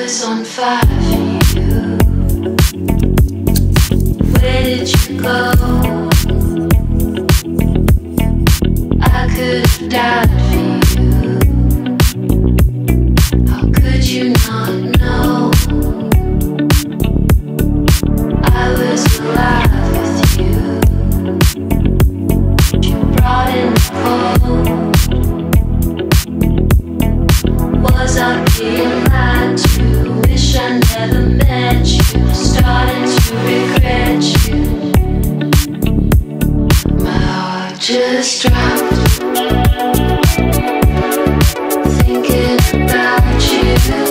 was on fire for you. Where did you go? I could have died for you. How could you not know? I was alive with you. You brought in the cold. Was I being lied to? Wish I never met you. Starting to regret you. My heart just dropped. Thinking about you.